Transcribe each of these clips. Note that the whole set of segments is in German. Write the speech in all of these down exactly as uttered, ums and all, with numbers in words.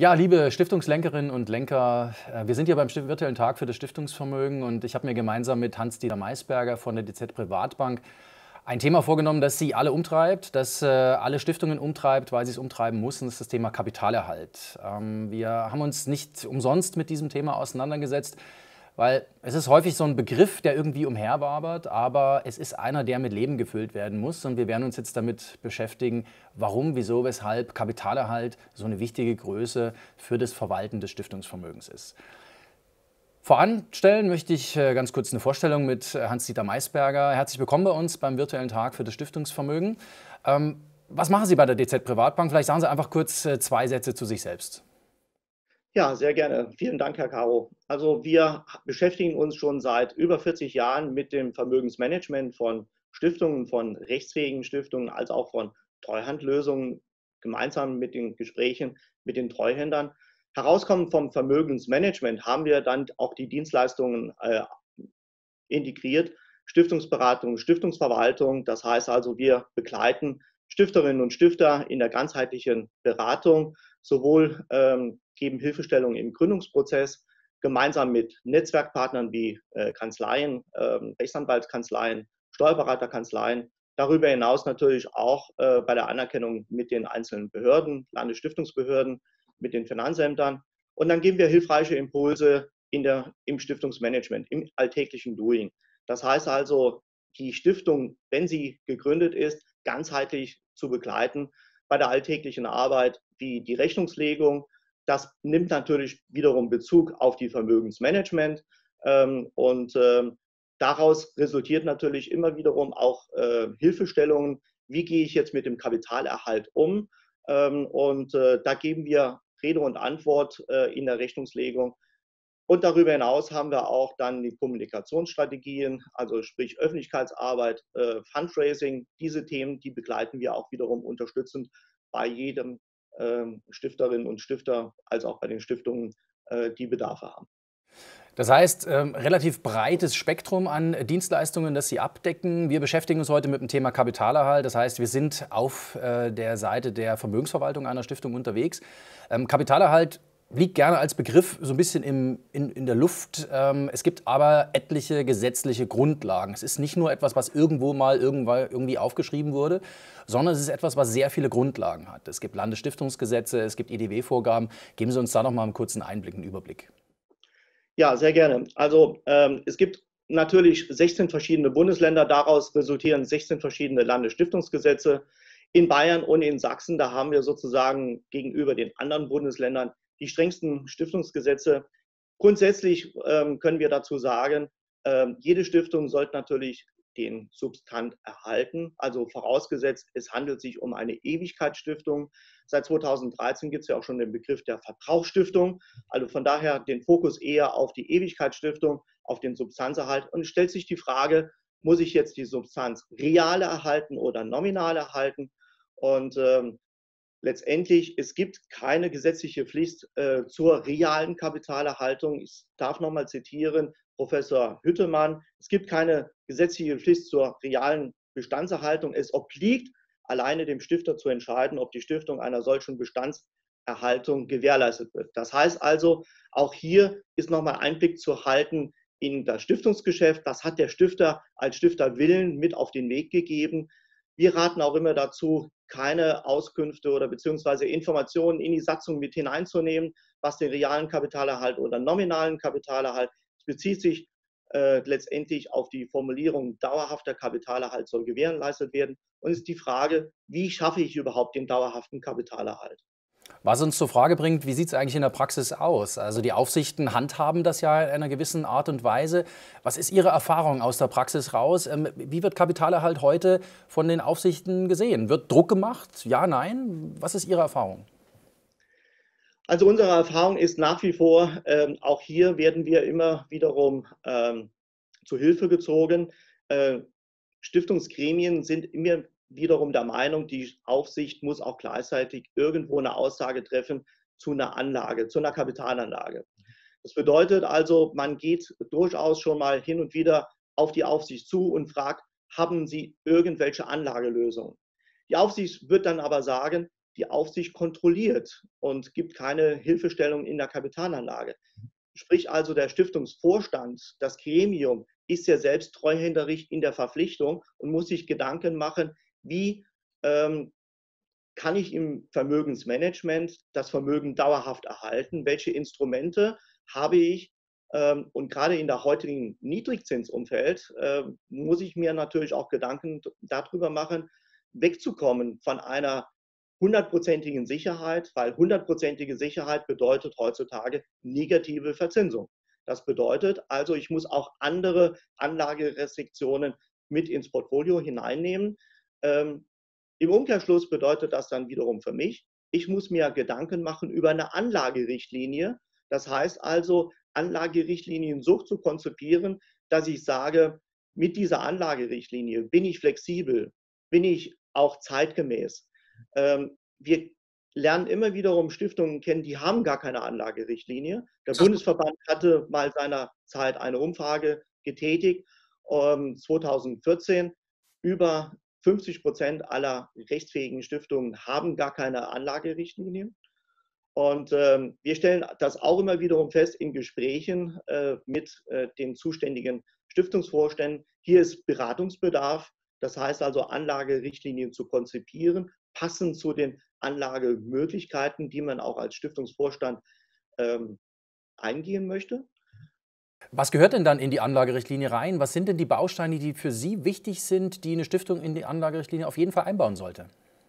Ja, liebe Stiftungslenkerinnen und Lenker, äh, wir sind hier beim Stif- virtuellen Tag für das Stiftungsvermögen und ich habe mir gemeinsam mit Hans-Dieter Maisberger von der D Z Privatbank ein Thema vorgenommen, das Sie alle umtreibt, das äh, alle Stiftungen umtreibt, weil sie es umtreiben muss, und das ist das Thema Kapitalerhalt. Ähm, wir haben uns nicht umsonst mit diesem Thema auseinandergesetzt, weil es ist häufig so ein Begriff, der irgendwie umherwabert, aber es ist einer, der mit Leben gefüllt werden muss. Und wir werden uns jetzt damit beschäftigen, warum, wieso, weshalb Kapitalerhalt so eine wichtige Größe für das Verwalten des Stiftungsvermögens ist. Voranstellen möchte ich äh, ganz kurz eine Vorstellung mit äh, Hans-Dieter Maisberger. Herzlich willkommen bei uns beim virtuellen Tag für das Stiftungsvermögen. Ähm, was machen Sie bei der D Z Privatbank? Vielleicht sagen Sie einfach kurz äh, zwei Sätze zu sich selbst. Ja, sehr gerne. Vielen Dank, Herr Caro. Also wir beschäftigen uns schon seit über vierzig Jahren mit dem Vermögensmanagement von Stiftungen, von rechtsfähigen Stiftungen, als auch von Treuhandlösungen, gemeinsam mit den Gesprächen mit den Treuhändern. Herauskommend vom Vermögensmanagement haben wir dann auch die Dienstleistungen äh, integriert, Stiftungsberatung, Stiftungsverwaltung. Das heißt also, wir begleiten Stifterinnen und Stifter in der ganzheitlichen Beratung, sowohl ähm, geben Hilfestellung im Gründungsprozess, gemeinsam mit Netzwerkpartnern wie äh, Kanzleien, äh, Rechtsanwaltskanzleien, Steuerberaterkanzleien. Darüber hinaus natürlich auch äh, bei der Anerkennung mit den einzelnen Behörden, Landesstiftungsbehörden, mit den Finanzämtern. Und dann geben wir hilfreiche Impulse in der, im Stiftungsmanagement, im alltäglichen Doing. Das heißt also, die Stiftung, wenn sie gegründet ist, ganzheitlich zu begleiten bei der alltäglichen Arbeit wie die Rechnungslegung. Das nimmt natürlich wiederum Bezug auf die Vermögensmanagement ähm, und ähm, daraus resultiert natürlich immer wiederum auch äh, Hilfestellungen, wie gehe ich jetzt mit dem Kapitalerhalt um, ähm, und äh, da geben wir Rede und Antwort äh, in der Rechnungslegung. Und darüber hinaus haben wir auch dann die Kommunikationsstrategien, also sprich Öffentlichkeitsarbeit, äh, Fundraising. Diese Themen, die begleiten wir auch wiederum unterstützend bei jedem äh, Stifterinnen und Stifter, als auch bei den Stiftungen, äh, die Bedarfe haben. Das heißt, ähm, relativ breites Spektrum an Dienstleistungen, das Sie abdecken. Wir beschäftigen uns heute mit dem Thema Kapitalerhalt. Das heißt, wir sind auf äh, der Seite der Vermögensverwaltung einer Stiftung unterwegs. Ähm, Kapitalerhalt liegt gerne als Begriff so ein bisschen im, in, in der Luft. Ähm, es gibt aber etliche gesetzliche Grundlagen. Es ist nicht nur etwas, was irgendwo mal irgendwann irgendwie aufgeschrieben wurde, sondern es ist etwas, was sehr viele Grundlagen hat. Es gibt Landesstiftungsgesetze, es gibt E D W-Vorgaben. Geben Sie uns da noch mal einen kurzen Einblick, einen Überblick. Ja, sehr gerne. Also ähm, es gibt natürlich sechzehn verschiedene Bundesländer, daraus resultieren sechzehn verschiedene Landesstiftungsgesetze. In Bayern und in Sachsen, da haben wir sozusagen gegenüber den anderen Bundesländern die strengsten Stiftungsgesetze. Grundsätzlich ähm, können wir dazu sagen, ähm, jede Stiftung sollte natürlich den Substant erhalten, also vorausgesetzt, es handelt sich um eine Ewigkeitsstiftung. Seit zweitausenddreizehn gibt es ja auch schon den Begriff der Verbrauchsstiftung, also von daher den Fokus eher auf die Ewigkeitsstiftung, auf den Substanzerhalt. Und es stellt sich die Frage, muss ich jetzt die Substanz real erhalten oder nominal erhalten? Und ähm, letztendlich, es gibt keine gesetzliche Pflicht äh, zur realen Kapitalerhaltung. Ich darf nochmal zitieren, Professor Hüttemann, es gibt keine gesetzliche Pflicht zur realen Bestandserhaltung. Es obliegt alleine dem Stifter zu entscheiden, ob die Stiftung einer solchen Bestandserhaltung gewährleistet wird. Das heißt also, auch hier ist nochmal Einblick zu halten in das Stiftungsgeschäft. Das hat der Stifter als Stifterwillen mit auf den Weg gegeben. Wir raten auch immer dazu, keine Auskünfte oder beziehungsweise Informationen in die Satzung mit hineinzunehmen, was den realen Kapitalerhalt oder nominalen Kapitalerhalt. Es bezieht sich äh, letztendlich auf die Formulierung, dauerhafter Kapitalerhalt soll gewährleistet werden. Und es ist die Frage, wie schaffe ich überhaupt den dauerhaften Kapitalerhalt? Was uns zur Frage bringt, wie sieht es eigentlich in der Praxis aus? Also die Aufsichten handhaben das ja in einer gewissen Art und Weise. Was ist Ihre Erfahrung aus der Praxis raus? Ähm, Wie wird Kapitalerhalt heute von den Aufsichten gesehen? Wird Druck gemacht? Ja, nein? Was ist Ihre Erfahrung? Also unsere Erfahrung ist nach wie vor, ähm, auch hier werden wir immer wiederum ähm, zu Hilfe gezogen. Äh, Stiftungsgremien sind immer wiederum der Meinung, die Aufsicht muss auch gleichzeitig irgendwo eine Aussage treffen zu einer Anlage, zu einer Kapitalanlage. Das bedeutet also, man geht durchaus schon mal hin und wieder auf die Aufsicht zu und fragt, haben Sie irgendwelche Anlagelösungen? Die Aufsicht wird dann aber sagen, die Aufsicht kontrolliert und gibt keine Hilfestellung in der Kapitalanlage. Sprich also, der Stiftungsvorstand, das Gremium, ist ja selbst treuhänderig in der Verpflichtung und muss sich Gedanken machen, wie ähm, kann ich im Vermögensmanagement das Vermögen dauerhaft erhalten? Welche Instrumente habe ich? Ähm, und gerade in der heutigen Niedrigzinsumfeld äh, muss ich mir natürlich auch Gedanken darüber machen, wegzukommen von einer hundertprozentigen Sicherheit, weil hundertprozentige Sicherheit bedeutet heutzutage negative Verzinsung. Das bedeutet also, ich muss auch andere Anlagerestriktionen mit ins Portfolio hineinnehmen. Ähm, Im Umkehrschluss bedeutet das dann wiederum für mich, ich muss mir Gedanken machen über eine Anlagerichtlinie. Das heißt also, Anlagerichtlinien so zu konzipieren, dass ich sage, mit dieser Anlagerichtlinie bin ich flexibel, bin ich auch zeitgemäß. Ähm, wir lernen immer wiederum Stiftungen kennen, die haben gar keine Anlagerichtlinie. Der Bundesverband hatte mal seinerzeit eine Umfrage getätigt, ähm, zweitausendvierzehn, über fünfzig Prozent aller rechtsfähigen Stiftungen haben gar keine Anlagerichtlinien. Und ähm, wir stellen das auch immer wiederum fest in Gesprächen äh, mit äh, den zuständigen Stiftungsvorständen. Hier ist Beratungsbedarf. Das heißt also, Anlagerichtlinien zu konzipieren, passend zu den Anlagemöglichkeiten, die man auch als Stiftungsvorstand ähm, eingehen möchte. Was gehört denn dann in die Anlagerichtlinie rein? Was sind denn die Bausteine, die für Sie wichtig sind, die eine Stiftung in die Anlagerichtlinie auf jeden Fall einbauen sollte?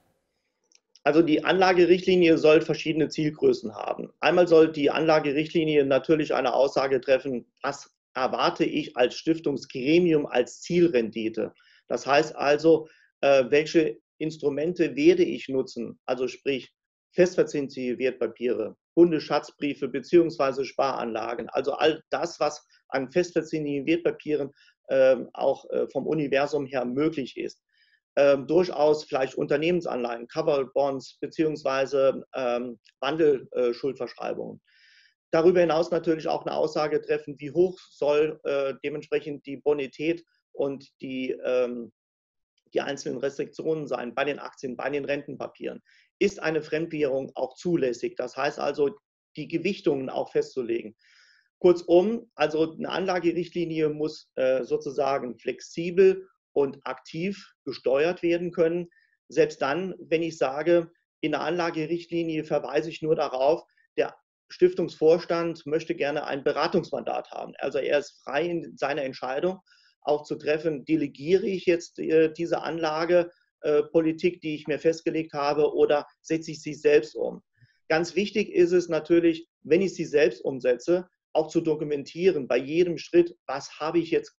Also die Anlagerichtlinie soll verschiedene Zielgrößen haben. Einmal soll die Anlagerichtlinie natürlich eine Aussage treffen, was erwarte ich als Stiftungsgremium als Zielrendite. Das heißt also, äh, welche Instrumente werde ich nutzen, also sprich festverzinsliche Wertpapiere, Bundesschatzbriefe beziehungsweise Sparanlagen, also all das, was an festverzinslichen Wertpapieren äh, auch äh, vom Universum her möglich ist. Ähm, durchaus vielleicht Unternehmensanleihen, Covered Bonds beziehungsweise ähm, Wandelschuldverschreibungen. Darüber hinaus natürlich auch eine Aussage treffen, wie hoch soll äh, dementsprechend die Bonität und die, ähm, die einzelnen Restriktionen sein bei den Aktien, bei den Rentenpapieren. Ist eine Fremdwährung auch zulässig? Das heißt also, die Gewichtungen auch festzulegen. Kurzum, also eine Anlagerichtlinie muss äh, sozusagen flexibel und aktiv gesteuert werden können. Selbst dann, wenn ich sage, in der Anlagerichtlinie verweise ich nur darauf, der Stiftungsvorstand möchte gerne ein Beratungsmandat haben. Also er ist frei in seiner Entscheidung auch zu treffen, delegiere ich jetzt äh, diese Anlagepolitik, äh, die ich mir festgelegt habe, oder setze ich sie selbst um. Ganz wichtig ist es natürlich, wenn ich sie selbst umsetze, auch zu dokumentieren bei jedem Schritt, was habe ich jetzt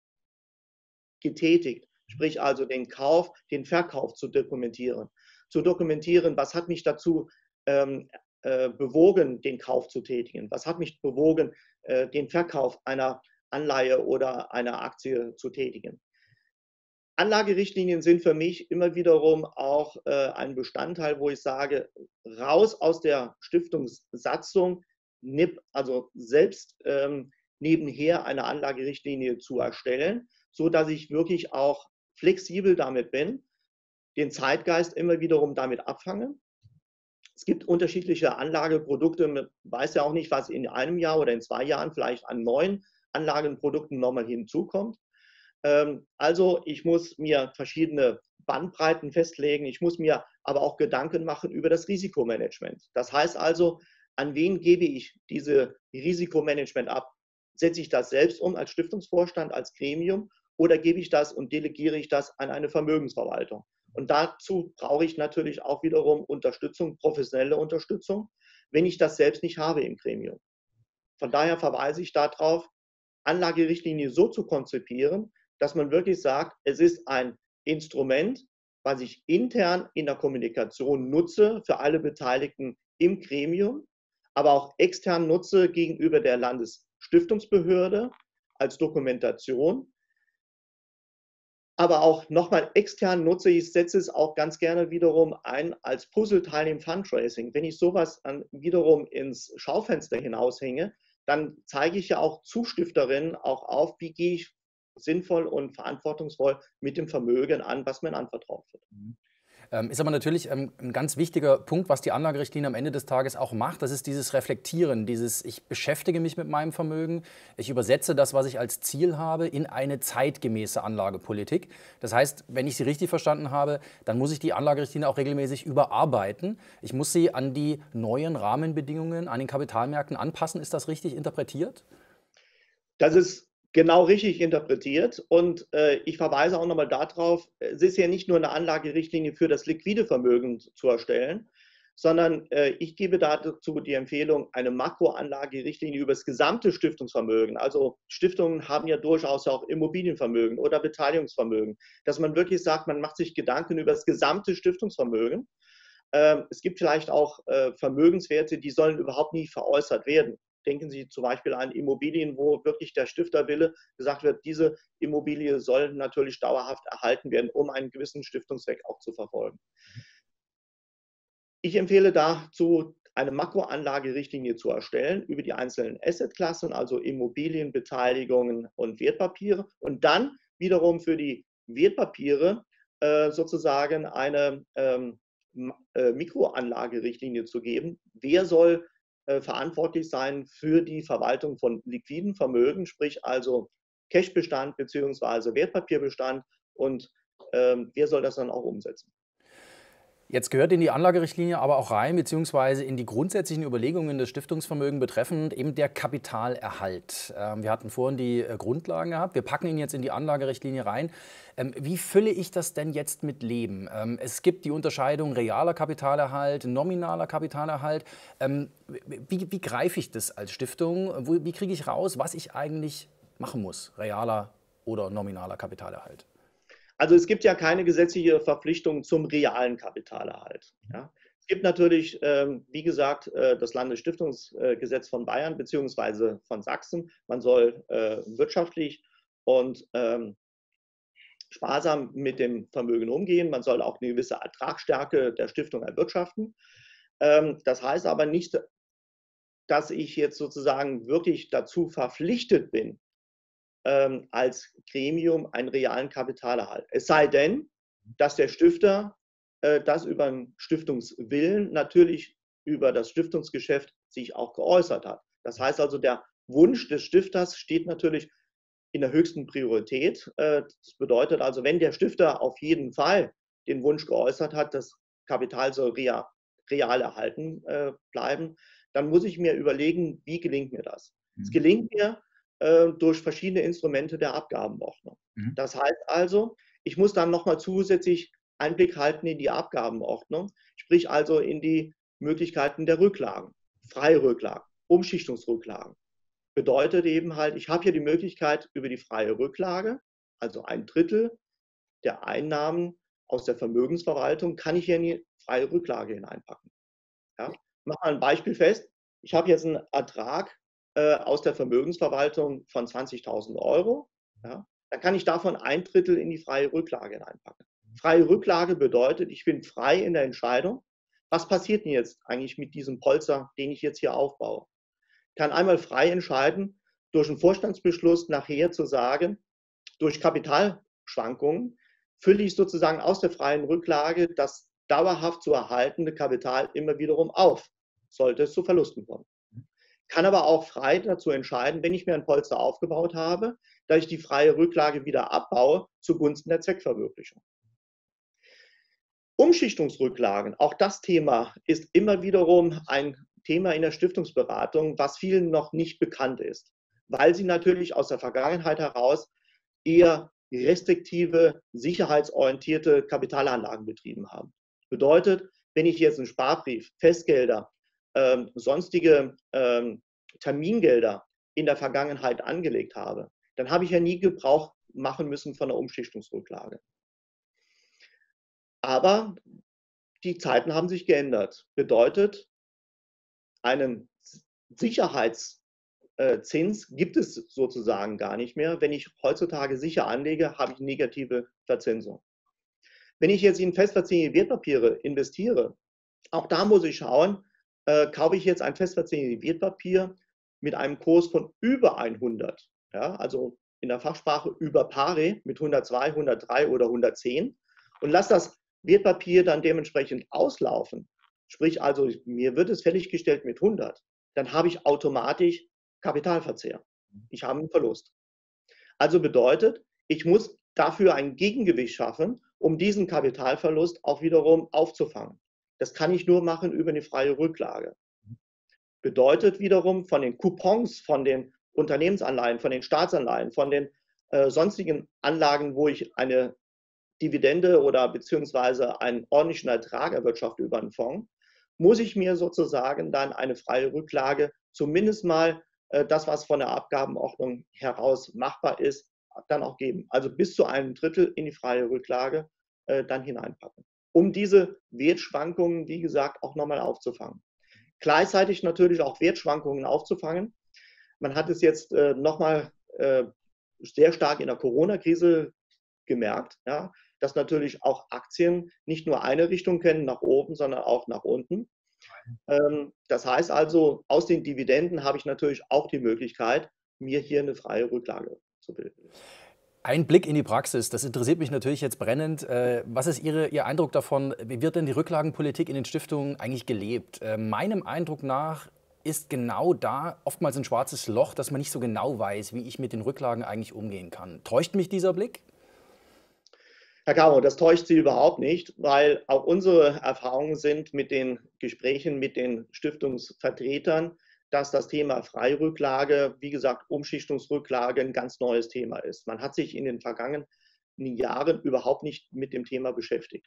getätigt, sprich also den Kauf, den Verkauf zu dokumentieren. Zu dokumentieren, was hat mich dazu ähm, äh, bewogen, den Kauf zu tätigen, was hat mich bewogen, äh, den Verkauf einer Anleihe oder einer Aktie zu tätigen. Anlagerichtlinien sind für mich immer wiederum auch äh, ein Bestandteil, wo ich sage, raus aus der Stiftungssatzung, also selbst ähm, nebenher eine Anlagerichtlinie zu erstellen, so dass ich wirklich auch flexibel damit bin, den Zeitgeist immer wiederum damit abfange. Es gibt unterschiedliche Anlageprodukte, man weiß ja auch nicht, was in einem Jahr oder in zwei Jahren vielleicht an neuen Anlagenprodukten nochmal hinzukommt. Also ich muss mir verschiedene Bandbreiten festlegen. Ich muss mir aber auch Gedanken machen über das Risikomanagement. Das heißt also, an wen gebe ich diese Risikomanagement ab? Setze ich das selbst um als Stiftungsvorstand, als Gremium, oder gebe ich das und delegiere ich das an eine Vermögensverwaltung? Und dazu brauche ich natürlich auch wiederum Unterstützung, professionelle Unterstützung, wenn ich das selbst nicht habe im Gremium. Von daher verweise ich darauf, Anlagerichtlinie so zu konzipieren, dass man wirklich sagt, es ist ein Instrument, was ich intern in der Kommunikation nutze für alle Beteiligten im Gremium, aber auch extern nutze gegenüber der Landesstiftungsbehörde als Dokumentation. Aber auch nochmal extern nutze ich, setze es auch ganz gerne wiederum ein als Puzzleteil im Fundraising. Wenn ich sowas dann wiederum ins Schaufenster hinaushänge, dann zeige ich ja auch Zustifterinnen auch auf, wie gehe ich sinnvoll und verantwortungsvoll mit dem Vermögen an, was mir anvertraut wird. Ähm, ist aber natürlich ähm, ein ganz wichtiger Punkt, was die Anlagerichtlinie am Ende des Tages auch macht. Das ist dieses Reflektieren, dieses ich beschäftige mich mit meinem Vermögen, ich übersetze das, was ich als Ziel habe, in eine zeitgemäße Anlagepolitik. Das heißt, wenn ich Sie richtig verstanden habe, dann muss ich die Anlagerichtlinie auch regelmäßig überarbeiten. Ich muss sie an die neuen Rahmenbedingungen an den Kapitalmärkten anpassen. Ist das richtig interpretiert? Das ist genau richtig interpretiert und äh, ich verweise auch nochmal darauf, es ist ja nicht nur eine Anlagerichtlinie für das liquide Vermögen zu erstellen, sondern äh, ich gebe dazu die Empfehlung, eine Makroanlagerichtlinie über das gesamte Stiftungsvermögen. Also Stiftungen haben ja durchaus auch Immobilienvermögen oder Beteiligungsvermögen, dass man wirklich sagt, man macht sich Gedanken über das gesamte Stiftungsvermögen. Ähm, es gibt vielleicht auch äh, Vermögenswerte, die sollen überhaupt nie veräußert werden. Denken Sie zum Beispiel an Immobilien, wo wirklich der Stifterwille gesagt wird, diese Immobilie soll natürlich dauerhaft erhalten werden, um einen gewissen Stiftungszweck auch zu verfolgen. Ich empfehle dazu, eine Makroanlagerichtlinie zu erstellen über die einzelnen Assetklassen, also Immobilien, Beteiligungen und Wertpapiere und dann wiederum für die Wertpapiere äh, sozusagen eine ähm, Mikroanlagerichtlinie zu geben. Wer soll äh, verantwortlich sein für die Verwaltung von liquiden Vermögen, sprich also Cashbestand bzw. Wertpapierbestand und ähm, wer soll das dann auch umsetzen? Jetzt gehört in die Anlagerichtlinie aber auch rein, beziehungsweise in die grundsätzlichen Überlegungen des Stiftungsvermögens betreffend eben der Kapitalerhalt. Ähm, wir hatten vorhin die äh, Grundlagen gehabt, wir packen ihn jetzt in die Anlagerichtlinie rein. Ähm, wie fülle ich das denn jetzt mit Leben? Ähm, es gibt die Unterscheidung realer Kapitalerhalt, nominaler Kapitalerhalt. Ähm, wie, wie greife ich das als Stiftung? Wo, wie kriege ich raus, was ich eigentlich machen muss, realer oder nominaler Kapitalerhalt? Also es gibt ja keine gesetzliche Verpflichtung zum realen Kapitalerhalt. Ja. Es gibt natürlich, ähm, wie gesagt, äh, das Landesstiftungsgesetz von Bayern bzw. von Sachsen. Man soll äh, wirtschaftlich und ähm, sparsam mit dem Vermögen umgehen. Man soll auch eine gewisse Ertragsstärke der Stiftung erwirtschaften. Ähm, das heißt aber nicht, dass ich jetzt sozusagen wirklich dazu verpflichtet bin, ähm, als Gremium einen realen Kapitalerhalt. Es sei denn, dass der Stifter äh, das über den Stiftungswillen natürlich über das Stiftungsgeschäft sich auch geäußert hat. Das heißt also, der Wunsch des Stifters steht natürlich in der höchsten Priorität. Äh, das bedeutet also, wenn der Stifter auf jeden Fall den Wunsch geäußert hat, das Kapital soll real, real erhalten äh, bleiben, dann muss ich mir überlegen, wie gelingt mir das? Es Mhm. gelingt mir äh, durch verschiedene Instrumente der Abgabenordnung. Mhm. Das heißt also, ich muss dann nochmal zusätzlich Einblick halten in die Abgabenordnung, sprich also in die Möglichkeiten der Rücklagen, freie Rücklagen, Umschichtungsrücklagen. Bedeutet eben halt, ich habe hier die Möglichkeit über die freie Rücklage, also ein Drittel der Einnahmen aus der Vermögensverwaltung, kann ich hier in die freie Rücklage hineinpacken. Ja? Ich mache mal ein Beispiel fest. Ich habe jetzt einen Ertrag äh, aus der Vermögensverwaltung von zwanzigtausend Euro. Ja? Dann kann ich davon ein Drittel in die freie Rücklage hineinpacken. Freie Rücklage bedeutet, ich bin frei in der Entscheidung, was passiert denn jetzt eigentlich mit diesem Polster, den ich jetzt hier aufbaue. Ich kann einmal frei entscheiden, durch einen Vorstandsbeschluss nachher zu sagen, durch Kapitalschwankungen fülle ich sozusagen aus der freien Rücklage das dauerhaft zu erhaltende Kapital immer wiederum auf, sollte es zu Verlusten kommen. Kann aber auch frei dazu entscheiden, wenn ich mir ein Polster aufgebaut habe, dass ich die freie Rücklage wieder abbaue zugunsten der Zweckverwirklichung. Umschichtungsrücklagen, auch das Thema ist immer wiederum ein Thema in der Stiftungsberatung, was vielen noch nicht bekannt ist, weil sie natürlich aus der Vergangenheit heraus eher restriktive, sicherheitsorientierte Kapitalanlagen betrieben haben. Bedeutet, wenn ich jetzt einen Sparbrief, Festgelder, ähm, sonstige ähm, Termingelder in der Vergangenheit angelegt habe, dann habe ich ja nie Gebrauch machen müssen von der Umschichtungsrücklage. Aber die Zeiten haben sich geändert. Bedeutet, einen Sicherheitszins gibt es sozusagen gar nicht mehr. Wenn ich heutzutage sicher anlege, habe ich negative Verzinsung. Wenn ich jetzt in festverzinsliche Wertpapiere investiere, auch da muss ich schauen, äh, kaufe ich jetzt ein festverzinsliches Wertpapier mit einem Kurs von über hundert, ja, also in der Fachsprache über pari mit hundertzwei, hundertdrei oder hundertzehn und lasse das Wertpapier dann dementsprechend auslaufen, sprich also mir wird es fälliggestellt mit hundert, dann habe ich automatisch Kapitalverzehr. Ich habe einen Verlust. Also bedeutet, ich muss dafür ein Gegengewicht schaffen, um diesen Kapitalverlust auch wiederum aufzufangen. Das kann ich nur machen über eine freie Rücklage. Bedeutet wiederum von den Coupons, von den Unternehmensanleihen, von den Staatsanleihen, von den äh, sonstigen Anlagen, wo ich eine Dividende oder beziehungsweise einen ordentlichen Ertrag erwirtschafte über einen Fonds, muss ich mir sozusagen dann eine freie Rücklage, zumindest mal äh, das, was von der Abgabenordnung heraus machbar ist, dann auch geben. Also bis zu einem Drittel in die freie Rücklage äh, dann hineinpacken, um diese Wertschwankungen, wie gesagt, auch nochmal aufzufangen. Gleichzeitig natürlich auch Wertschwankungen aufzufangen. Man hat es jetzt äh, nochmal äh, sehr stark in der Corona-Krise gemerkt, ja, dass natürlich auch Aktien nicht nur eine Richtung kennen, nach oben, sondern auch nach unten. Ähm, das heißt also, aus den Dividenden habe ich natürlich auch die Möglichkeit, mir hier eine freie Rücklage zu bilden. Ein Blick in die Praxis, das interessiert mich natürlich jetzt brennend. Äh, Was ist Ihre, Ihr Eindruck davon? Wie wird denn die Rücklagenpolitik in den Stiftungen eigentlich gelebt? Äh, Meinem Eindruck nach ist genau da oftmals ein schwarzes Loch, dass man nicht so genau weiß, wie ich mit den Rücklagen eigentlich umgehen kann. Täuscht mich dieser Blick? Herr Caro, das täuscht Sie überhaupt nicht, weil auch unsere Erfahrungen sind mit den Gesprächen mit den Stiftungsvertretern, dass das Thema Freirücklage, wie gesagt, Umschichtungsrücklage ein ganz neues Thema ist. Man hat sich in den vergangenen Jahren überhaupt nicht mit dem Thema beschäftigt.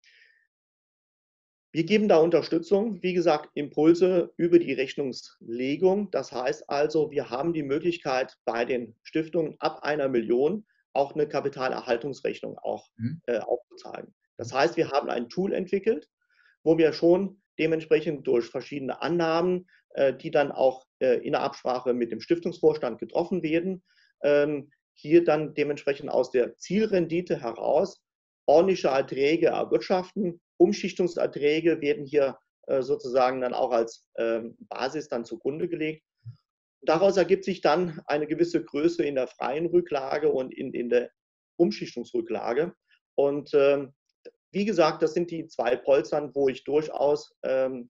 Wir geben da Unterstützung, wie gesagt, Impulse über die Rechnungslegung. Das heißt also, wir haben die Möglichkeit bei den Stiftungen ab einer Million auch eine Kapitalerhaltungsrechnung auch Mhm. äh, aufzuzahlen. Das heißt, wir haben ein Tool entwickelt, wo wir schon dementsprechend durch verschiedene Annahmen, äh, die dann auch äh, in der Absprache mit dem Stiftungsvorstand getroffen werden, ähm, hier dann dementsprechend aus der Zielrendite heraus ordentliche Erträge erwirtschaften. Umschichtungserträge werden hier äh, sozusagen dann auch als ähm, Basis dann zugrunde gelegt. Daraus ergibt sich dann eine gewisse Größe in der freien Rücklage und in, in der Umschichtungsrücklage. Und ähm, wie gesagt, das sind die zwei Polstern, wo ich durchaus ähm,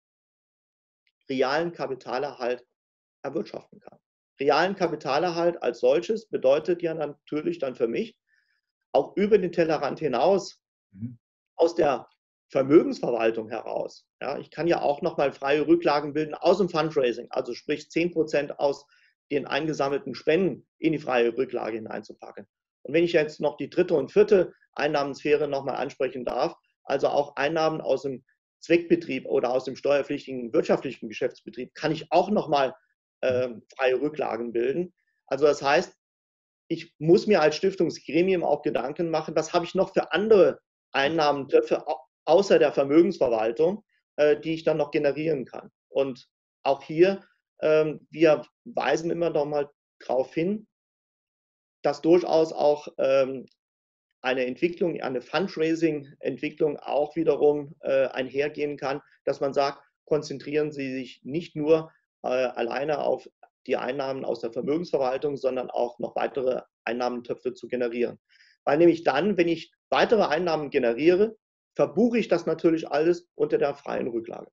realen Kapitalerhalt erwirtschaften kann. Realen Kapitalerhalt als solches bedeutet ja natürlich dann für mich, auch über den Tellerrand hinaus, Mhm. aus der Vermögensverwaltung heraus. Ja, ich kann ja auch nochmal freie Rücklagen bilden aus dem Fundraising, also sprich zehn Prozent aus den eingesammelten Spenden in die freie Rücklage hineinzupacken. Und wenn ich jetzt noch die dritte und vierte Einnahmensphäre nochmal ansprechen darf, also auch Einnahmen aus dem Zweckbetrieb oder aus dem steuerpflichtigen wirtschaftlichen Geschäftsbetrieb, kann ich auch nochmal äh, freie Rücklagen bilden. Also das heißt, ich muss mir als Stiftungsgremium auch Gedanken machen, was habe ich noch für andere Einnahmentöpfe außer der Vermögensverwaltung, äh, die ich dann noch generieren kann. Und auch hier, ähm, wir weisen immer noch mal darauf hin, dass durchaus auch ähm, eine Entwicklung, eine Fundraising-Entwicklung auch wiederum äh, einhergehen kann, dass man sagt, konzentrieren Sie sich nicht nur äh, alleine auf die Einnahmen aus der Vermögensverwaltung, sondern auch noch weitere Einnahmentöpfe zu generieren. Weil nämlich dann, wenn ich weitere Einnahmen generiere, verbuche ich das natürlich alles unter der freien Rücklage.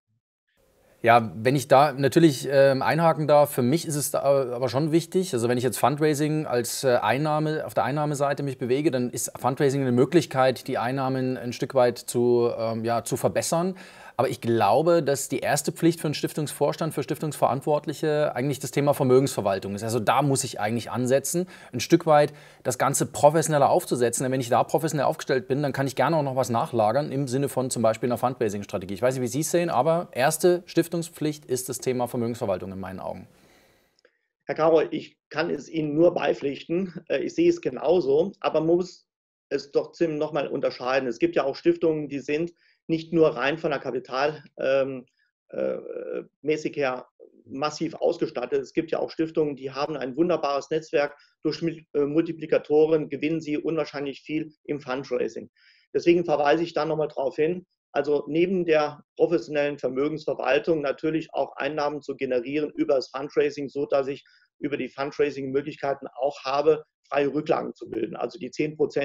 Ja, wenn ich da natürlich ähm, einhaken darf, für mich ist es da aber schon wichtig, also wenn ich jetzt Fundraising als äh, Einnahme auf der Einnahmeseite mich bewege, dann ist Fundraising eine Möglichkeit, die Einnahmen ein Stück weit zu, ähm, ja, zu verbessern. Aber ich glaube, dass die erste Pflicht für einen Stiftungsvorstand, für Stiftungsverantwortliche eigentlich das Thema Vermögensverwaltung ist. Also da muss ich eigentlich ansetzen, ein Stück weit das Ganze professioneller aufzusetzen. Denn wenn ich da professionell aufgestellt bin, dann kann ich gerne auch noch was nachlagern im Sinne von zum Beispiel einer Fundraising-Strategie. Ich weiß nicht, wie Sie es sehen, aber erste Stiftungspflicht ist das Thema Vermögensverwaltung in meinen Augen. Herr Kauer, ich kann es Ihnen nur beipflichten. Ich sehe es genauso, aber man muss es trotzdem nochmal unterscheiden. Es gibt ja auch Stiftungen, die sind nicht nur rein von der Kapitalmäßig ähm, äh, her massiv ausgestattet. Es gibt ja auch Stiftungen, die haben ein wunderbares Netzwerk. Durch Multiplikatoren gewinnen sie unwahrscheinlich viel im Fundraising. Deswegen verweise ich da nochmal darauf hin, also neben der professionellen Vermögensverwaltung natürlich auch Einnahmen zu generieren über das Fundraising, so dass ich über die Fundraising-Möglichkeiten auch habe, freie Rücklagen zu bilden. Also die zehn Prozent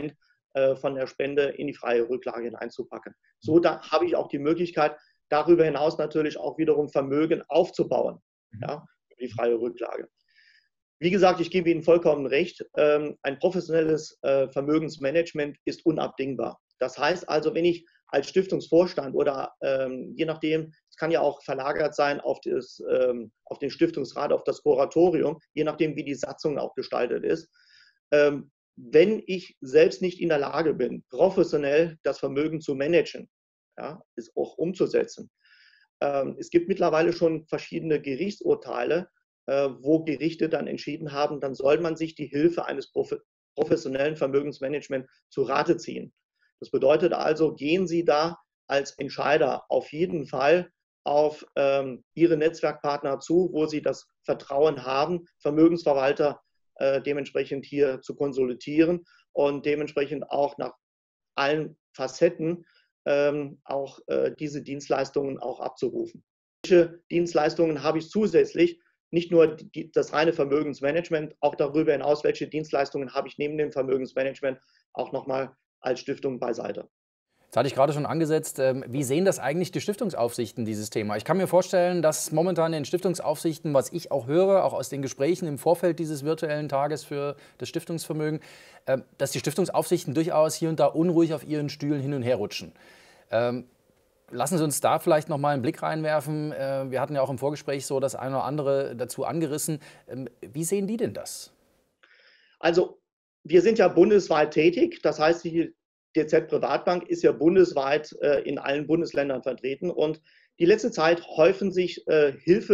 äh, von der Spende in die freie Rücklage hineinzupacken. So da habe ich auch die Möglichkeit, darüber hinaus natürlich auch wiederum Vermögen aufzubauen, ja, über die freie Rücklage. Wie gesagt, ich gebe Ihnen vollkommen recht, ähm, ein professionelles äh, Vermögensmanagement ist unabdingbar. Das heißt also, wenn ich als Stiftungsvorstand oder ähm, je nachdem, es kann ja auch verlagert sein auf, das, ähm, auf den Stiftungsrat, auf das Kuratorium, je nachdem, wie die Satzung auch gestaltet ist, ähm, wenn ich selbst nicht in der Lage bin, professionell das Vermögen zu managen, ja, es auch umzusetzen. Ähm, es gibt mittlerweile schon verschiedene Gerichtsurteile, äh, wo Gerichte dann entschieden haben, dann soll man sich die Hilfe eines prof professionellen Vermögensmanagements zu Rate ziehen. Das bedeutet also, gehen Sie da als Entscheider auf jeden Fall auf ähm, Ihre Netzwerkpartner zu, wo Sie das Vertrauen haben, Vermögensverwalter äh, dementsprechend hier zu konsolidieren und dementsprechend auch nach allen Facetten ähm, auch äh, diese Dienstleistungen auch abzurufen. Welche Dienstleistungen habe ich zusätzlich? Nicht nur die, das reine Vermögensmanagement, auch darüber hinaus, welche Dienstleistungen habe ich neben dem Vermögensmanagement auch nochmal als Stiftung beiseite. Das hatte ich gerade schon angesetzt. Ähm, Wie sehen das eigentlich die Stiftungsaufsichten, dieses Thema? Ich kann mir vorstellen, dass momentan in den Stiftungsaufsichten, was ich auch höre, auch aus den Gesprächen im Vorfeld dieses virtuellen Tages für das Stiftungsvermögen, ähm, dass die Stiftungsaufsichten durchaus hier und da unruhig auf ihren Stühlen hin und her rutschen. Ähm, Lassen Sie uns da vielleicht noch mal einen Blick reinwerfen. Äh, Wir hatten ja auch im Vorgespräch so das eine oder andere dazu angerissen. Ähm, Wie sehen die denn das? Also wir sind ja bundesweit tätig, das heißt, die D Z Privatbank ist ja bundesweit äh, in allen Bundesländern vertreten und die letzte Zeit häufen sich äh,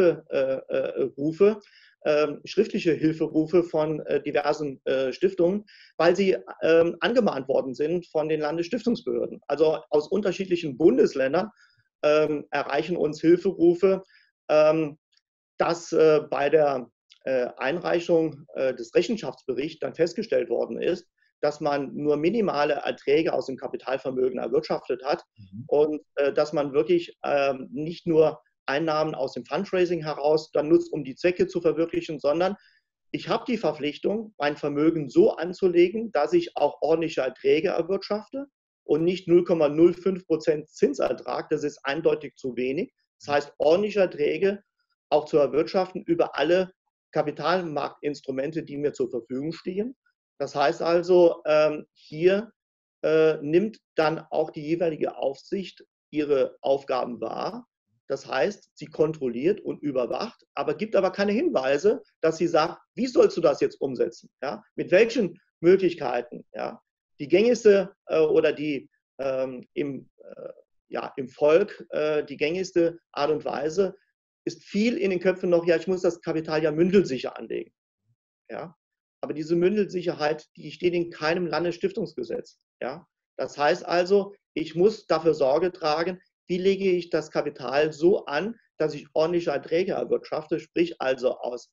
Hilferufe, äh, äh, schriftliche Hilferufe von äh, diversen äh, Stiftungen, weil sie äh, angemahnt worden sind von den Landesstiftungsbehörden. Also aus unterschiedlichen Bundesländern äh, erreichen uns Hilferufe, äh, dass äh, bei der äh, Einreichung äh, des Rechenschaftsberichts dann festgestellt worden ist, dass man nur minimale Erträge aus dem Kapitalvermögen erwirtschaftet hat mhm. und äh, dass man wirklich ähm, nicht nur Einnahmen aus dem Fundraising heraus dann nutzt, um die Zwecke zu verwirklichen, sondern ich habe die Verpflichtung, mein Vermögen so anzulegen, dass ich auch ordentliche Erträge erwirtschafte und nicht null Komma null fünf Prozent Zinsertrag, das ist eindeutig zu wenig. Das heißt, ordentliche Erträge auch zu erwirtschaften über alle Kapitalmarktinstrumente, die mir zur Verfügung stehen. Das heißt also, ähm, hier äh, nimmt dann auch die jeweilige Aufsicht ihre Aufgaben wahr. Das heißt, sie kontrolliert und überwacht, aber gibt aber keine Hinweise, dass sie sagt, wie sollst du das jetzt umsetzen? Ja? Mit welchen Möglichkeiten? Ja? Die gängigste äh, oder die ähm, im, äh, ja, im Volk äh, die gängigste Art und Weise ist viel in den Köpfen noch, ja, ich muss das Kapital ja mündelsicher anlegen. Ja? Aber diese Mündelsicherheit, die steht in keinem Landesstiftungsgesetz. Ja? Das heißt also, ich muss dafür Sorge tragen, wie lege ich das Kapital so an, dass ich ordentliche Erträge erwirtschafte, sprich also aus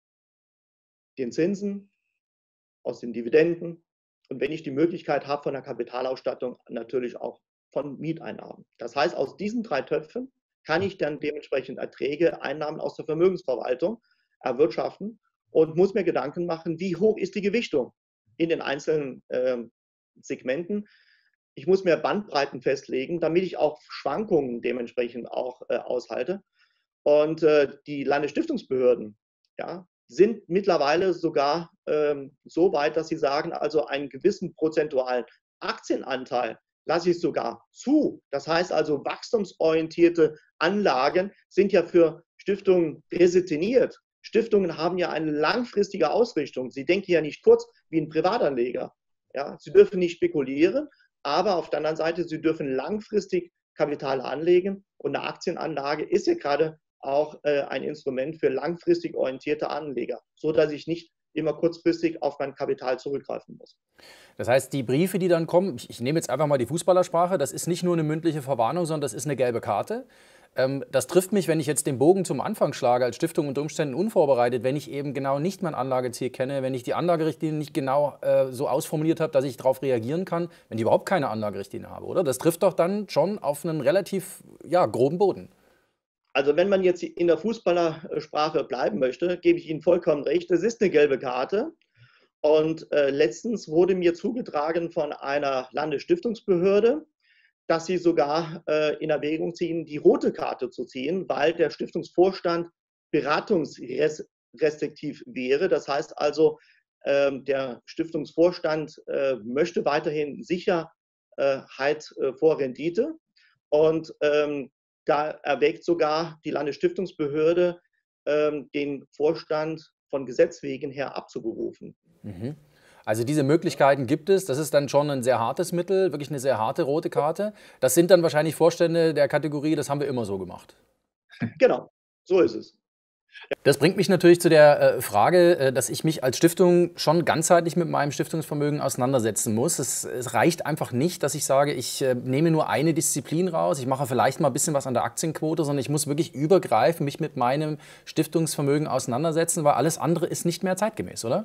den Zinsen, aus den Dividenden und wenn ich die Möglichkeit habe von der Kapitalausstattung, natürlich auch von Mieteinnahmen. Das heißt, aus diesen drei Töpfen kann ich dann dementsprechend Erträge, Einnahmen aus der Vermögensverwaltung erwirtschaften und muss mir Gedanken machen, wie hoch ist die Gewichtung in den einzelnen äh, Segmenten. Ich muss mir Bandbreiten festlegen, damit ich auch Schwankungen dementsprechend auch äh, aushalte. Und äh, die Landesstiftungsbehörden ja, sind mittlerweile sogar ähm, so weit, dass sie sagen, also einen gewissen prozentualen Aktienanteil lasse ich sogar zu. Das heißt also, wachstumsorientierte Anlagen sind ja für Stiftungen präsentiert. Stiftungen haben ja eine langfristige Ausrichtung. Sie denken ja nicht kurz wie ein Privatanleger. Ja, sie dürfen nicht spekulieren, aber auf der anderen Seite, sie dürfen langfristig Kapital anlegen. Und eine Aktienanlage ist ja gerade auch äh, ein Instrument für langfristig orientierte Anleger, sodass ich nicht immer kurzfristig auf mein Kapital zurückgreifen muss. Das heißt, die Briefe, die dann kommen, ich, ich nehme jetzt einfach mal die Fußballersprache, das ist nicht nur eine mündliche Verwarnung, sondern das ist eine gelbe Karte. Ähm, das trifft mich, wenn ich jetzt den Bogen zum Anfang schlage, als Stiftung unter Umständen unvorbereitet, wenn ich eben genau nicht mein Anlageziel kenne, wenn ich die Anlagerichtlinie nicht genau äh, so ausformuliert habe, dass ich darauf reagieren kann, wenn ich überhaupt keine Anlagerichtlinie habe, oder? Das trifft doch dann schon auf einen relativ ja, groben Boden. Also wenn man jetzt in der Fußballersprache bleiben möchte, gebe ich Ihnen vollkommen recht, das ist eine gelbe Karte. Und äh, letztens wurde mir zugetragen von einer Landesstiftungsbehörde, dass sie sogar äh, in Erwägung ziehen, die rote Karte zu ziehen, weil der Stiftungsvorstand beratungsrestriktiv wäre. Das heißt also, äh, der Stiftungsvorstand äh, möchte weiterhin Sicherheit äh, vor Rendite. Und ähm, da erwägt sogar die Landesstiftungsbehörde, ähm, den Vorstand von Gesetz wegen her abzuberufen. Mhm. Also diese Möglichkeiten gibt es. Das ist dann schon ein sehr hartes Mittel, wirklich eine sehr harte rote Karte. Das sind dann wahrscheinlich Vorstände der Kategorie, das haben wir immer so gemacht. Genau, so ist es. Das bringt mich natürlich zu der äh, Frage, äh, dass ich mich als Stiftung schon ganzheitlich mit meinem Stiftungsvermögen auseinandersetzen muss. Es, es reicht einfach nicht, dass ich sage, ich äh, nehme nur eine Disziplin raus, ich mache vielleicht mal ein bisschen was an der Aktienquote, sondern ich muss wirklich übergreifend mich mit meinem Stiftungsvermögen auseinandersetzen, weil alles andere ist nicht mehr zeitgemäß, oder?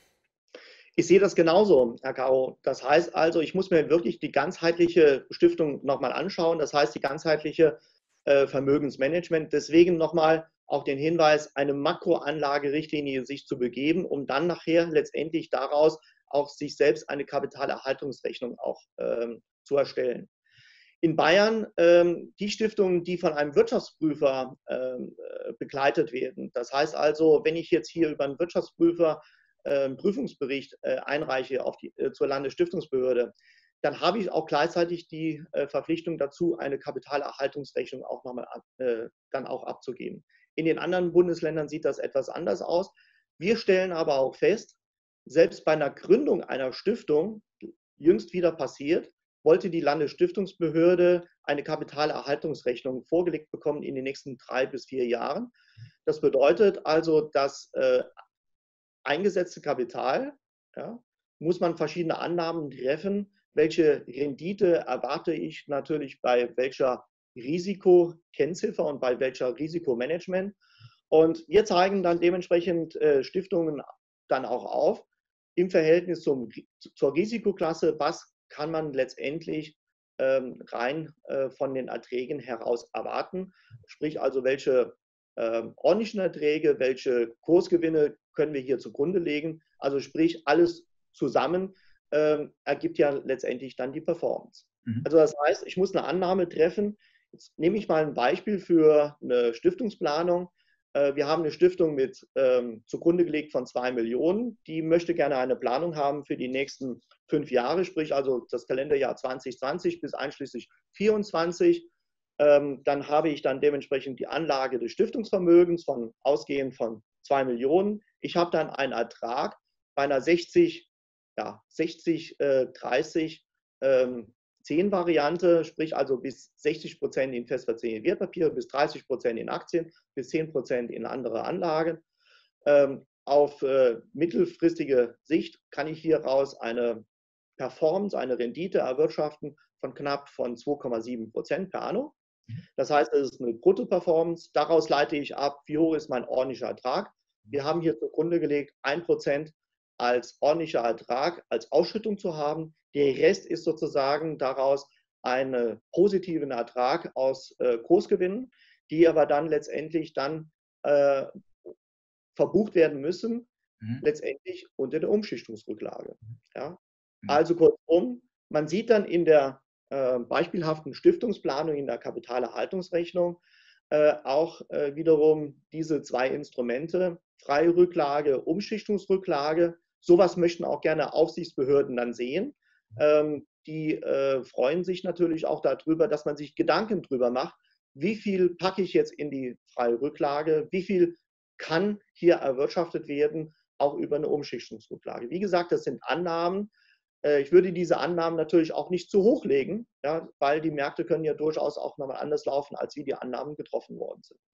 Ich sehe das genauso, Herr Caro. Das heißt also, ich muss mir wirklich die ganzheitliche Stiftung nochmal anschauen. Das heißt, die ganzheitliche äh, Vermögensmanagement. Deswegen nochmal auch den Hinweis, eine Makroanlagerichtlinie sich zu begeben, um dann nachher letztendlich daraus auch sich selbst eine Kapitalerhaltungsrechnung auch ähm, zu erstellen. In Bayern ähm, die Stiftungen, die von einem Wirtschaftsprüfer ähm, begleitet werden. Das heißt also, wenn ich jetzt hier über einen Wirtschaftsprüfer einen Prüfungsbericht äh, einreiche auf die, äh, zur Landesstiftungsbehörde, dann habe ich auch gleichzeitig die äh, Verpflichtung dazu, eine Kapitalerhaltungsrechnung auch nochmal äh, dann auch abzugeben. In den anderen Bundesländern sieht das etwas anders aus. Wir stellen aber auch fest, selbst bei einer Gründung einer Stiftung, jüngst wieder passiert, wollte die Landesstiftungsbehörde eine Kapitalerhaltungsrechnung vorgelegt bekommen in den nächsten drei bis vier Jahren. Das bedeutet also, dass äh, eingesetzte Kapital, ja, muss man verschiedene Annahmen treffen. Welche Rendite erwarte ich natürlich bei welcher Risikokennziffer und bei welcher Risikomanagement? Und wir zeigen dann dementsprechend äh, Stiftungen dann auch auf im Verhältnis zum, zur Risikoklasse, was kann man letztendlich ähm, rein äh, von den Erträgen heraus erwarten. Sprich also, welche äh, ordentlichen Erträge, welche Kursgewinne können wir hier zugrunde legen. Also sprich, alles zusammen äh, ergibt ja letztendlich dann die Performance. Mhm. Also das heißt, ich muss eine Annahme treffen. Jetzt nehme ich mal ein Beispiel für eine Stiftungsplanung. Äh, wir haben eine Stiftung mit ähm, zugrunde gelegt von zwei Millionen. Die möchte gerne eine Planung haben für die nächsten fünf Jahre, sprich also das Kalenderjahr zwanzig zwanzig bis einschließlich vierundzwanzig. Ähm, dann habe ich dann dementsprechend die Anlage des Stiftungsvermögens von ausgehend von zwei Millionen. Ich habe dann einen Ertrag bei einer sechzig, ja, sechzig, dreißig, ähm, zehn Variante, sprich also bis sechzig Prozent in festverzinsliche Wertpapiere, bis dreißig Prozent in Aktien, bis zehn Prozent in andere Anlagen. Ähm, auf äh, mittelfristige Sicht kann ich hieraus eine Performance, eine Rendite erwirtschaften von knapp von zwei Komma sieben Prozent per anno. Das heißt, es ist eine Brutto-Performance. Daraus leite ich ab, wie hoch ist mein ordentlicher Ertrag. Wir haben hier zugrunde gelegt, ein Prozent als ordentlicher Ertrag, als Ausschüttung zu haben. Der Rest ist sozusagen daraus einen positiven Ertrag aus äh, Kursgewinnen, die aber dann letztendlich dann äh, verbucht werden müssen, mhm. letztendlich unter der Umschichtungsrücklage. Ja? Mhm. Also kurzum, man sieht dann in der äh, beispielhaften Stiftungsplanung, in der Kapitalerhaltungsrechnung, äh, auch äh, wiederum diese zwei Instrumente, Freirücklage, Umschichtungsrücklage. Sowas möchten auch gerne Aufsichtsbehörden dann sehen. Ähm, die äh, freuen sich natürlich auch darüber, dass man sich Gedanken darüber macht, wie viel packe ich jetzt in die Freirücklage, wie viel kann hier erwirtschaftet werden, auch über eine Umschichtungsrücklage. Wie gesagt, das sind Annahmen. Ich würde diese Annahmen natürlich auch nicht zu hoch legen, ja, weil die Märkte können ja durchaus auch nochmal anders laufen, als wie die Annahmen getroffen worden sind.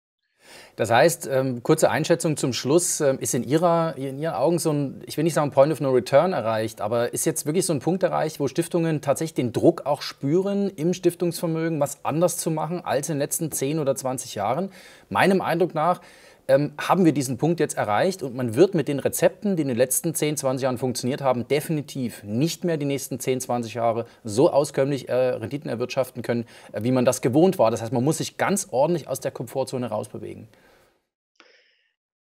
Das heißt, ähm, kurze Einschätzung zum Schluss, ähm, ist in, Ihrer, in Ihren Augen so ein, ich will nicht sagen Point of No Return erreicht, aber ist jetzt wirklich so ein Punkt erreicht, wo Stiftungen tatsächlich den Druck auch spüren, im Stiftungsvermögen was anders zu machen als in den letzten zehn oder zwanzig Jahren? Meinem Eindruck nach ähm, haben wir diesen Punkt jetzt erreicht und man wird mit den Rezepten, die in den letzten zehn, zwanzig Jahren funktioniert haben, definitiv nicht mehr die nächsten zehn, zwanzig Jahre so auskömmlich äh, Renditen erwirtschaften können, äh, wie man das gewohnt war. Das heißt, man muss sich ganz ordentlich aus der Komfortzone rausbewegen.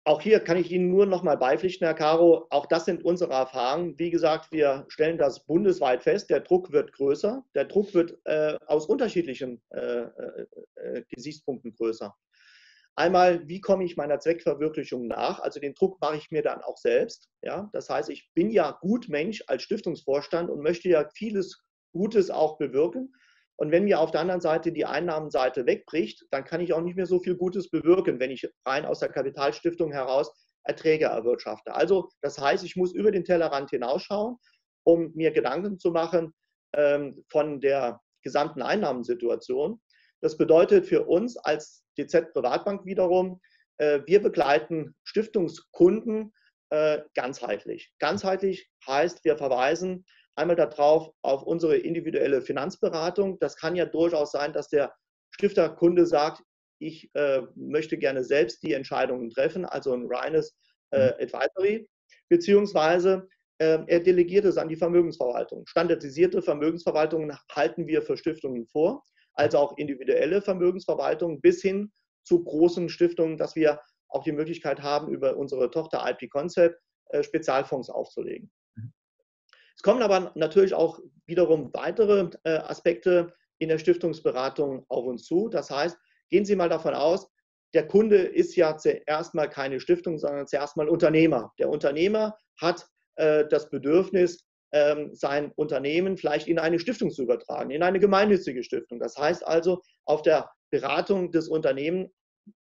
Auch hier kann ich Ihnen nur noch mal beipflichten, Herr Caro, auch das sind unsere Erfahrungen. Wie gesagt, wir stellen das bundesweit fest, der Druck wird größer, der Druck wird äh, aus unterschiedlichen äh, äh, Gesichtspunkten größer. Einmal, wie komme ich meiner Zweckverwirklichung nach? Also den Druck mache ich mir dann auch selbst. Ja? Das heißt, ich bin ja gut Mensch als Stiftungsvorstand und möchte ja vieles Gutes auch bewirken. Und wenn mir auf der anderen Seite die Einnahmenseite wegbricht, dann kann ich auch nicht mehr so viel Gutes bewirken, wenn ich rein aus der Kapitalstiftung heraus Erträge erwirtschafte. Also das heißt, ich muss über den Tellerrand hinausschauen, um mir Gedanken zu machen ähm, von der gesamten Einnahmensituation. Das bedeutet für uns als D Z Privatbank wiederum, äh, wir begleiten Stiftungskunden äh, ganzheitlich. Ganzheitlich heißt, wir verweisen einmal darauf auf unsere individuelle Finanzberatung. Das kann ja durchaus sein, dass der Stifterkunde sagt, ich äh, möchte gerne selbst die Entscheidungen treffen, also ein reines äh, Advisory, beziehungsweise äh, er delegiert es an die Vermögensverwaltung. Standardisierte Vermögensverwaltungen halten wir für Stiftungen vor, als auch individuelle Vermögensverwaltungen bis hin zu großen Stiftungen, dass wir auch die Möglichkeit haben, über unsere Tochter I P Concept äh, Spezialfonds aufzulegen. Es kommen aber natürlich auch wiederum weitere äh, Aspekte in der Stiftungsberatung auf uns zu. Das heißt, gehen Sie mal davon aus, der Kunde ist ja zuerst mal keine Stiftung, sondern zuerst mal Unternehmer. Der Unternehmer hat äh, das Bedürfnis, ähm, sein Unternehmen vielleicht in eine Stiftung zu übertragen, in eine gemeinnützige Stiftung. Das heißt also, auf der Beratung des Unternehmers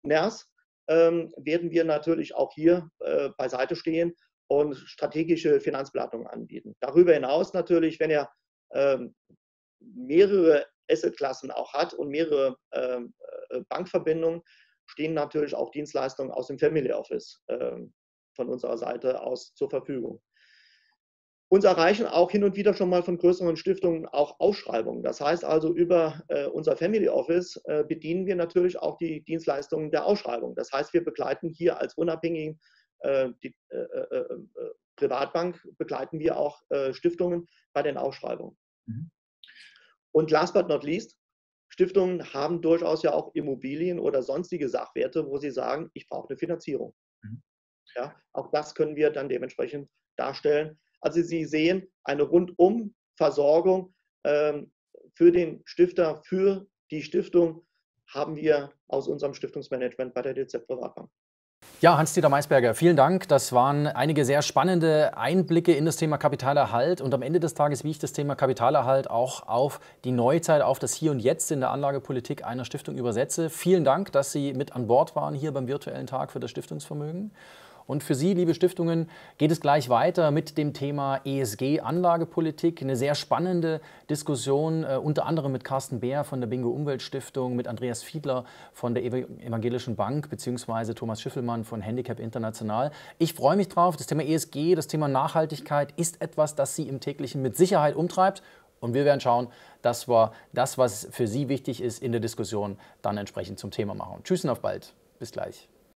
ähm, werden wir natürlich auch hier äh, beiseite stehen und strategische Finanzplanung anbieten. Darüber hinaus natürlich, wenn er ähm, mehrere Assetklassen auch hat und mehrere ähm, Bankverbindungen, stehen natürlich auch Dienstleistungen aus dem Family Office ähm, von unserer Seite aus zur Verfügung. Uns erreichen auch hin und wieder schon mal von größeren Stiftungen auch Ausschreibungen. Das heißt also, über äh, unser Family Office äh, bedienen wir natürlich auch die Dienstleistungen der Ausschreibung. Das heißt, wir begleiten hier als unabhängigen Die, äh, äh, äh, Privatbank begleiten wir auch äh, Stiftungen bei den Ausschreibungen. Mhm. Und last but not least, Stiftungen haben durchaus ja auch Immobilien oder sonstige Sachwerte, wo sie sagen, ich brauche eine Finanzierung. Mhm. Ja, auch das können wir dann dementsprechend darstellen. Also Sie sehen eine Rundum-Versorgung ähm, für den Stifter, für die Stiftung haben wir aus unserem Stiftungsmanagement bei der D Z Privatbank. Ja, Hans-Dieter Maisberger, vielen Dank. Das waren einige sehr spannende Einblicke in das Thema Kapitalerhalt und am Ende des Tages, wie ich das Thema Kapitalerhalt auch auf die Neuzeit, auf das Hier und Jetzt in der Anlagepolitik einer Stiftung übersetze. Vielen Dank, dass Sie mit an Bord waren hier beim virtuellen Tag für das Stiftungsvermögen. Und für Sie, liebe Stiftungen, geht es gleich weiter mit dem Thema E S G-Anlagepolitik. Eine sehr spannende Diskussion, äh, unter anderem mit Carsten Beer von der Bingo Umweltstiftung, mit Andreas Fiedler von der Evangelischen Bank bzw. Thomas Schiffelmann von Handicap International. Ich freue mich drauf. Das Thema E S G, das Thema Nachhaltigkeit ist etwas, das Sie im täglichen mit Sicherheit umtreibt. Und wir werden schauen, dass wir das, was für Sie wichtig ist, in der Diskussion dann entsprechend zum Thema machen. Tschüss und auf bald. Bis gleich.